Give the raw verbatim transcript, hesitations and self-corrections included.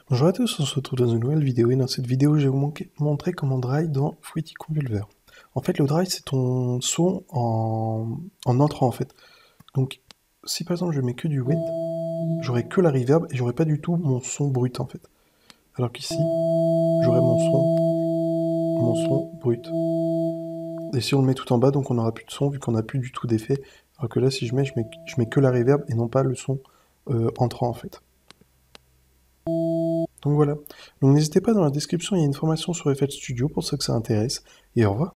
Bonjour à tous, on se retrouve dans une nouvelle vidéo et dans cette vidéo je vais vous manquer- montrer comment dry dans Fruity Convolver. En fait le dry c'est ton son en, en entrant en fait. Donc si par exemple je mets que du wet, j'aurai que la reverb et j'aurai pas du tout mon son brut en fait. Alors qu'ici j'aurai mon son, mon son brut. Et si on le met tout en bas donc on n'aura plus de son vu qu'on n'a plus du tout d'effet. Alors que là si je mets, je mets, je mets que la reverb et non pas le son euh, entrant en fait. Donc voilà. Donc n'hésitez pas, dans la description, il y a une formation sur F L Studio pour ceux que ça intéresse. Et au revoir.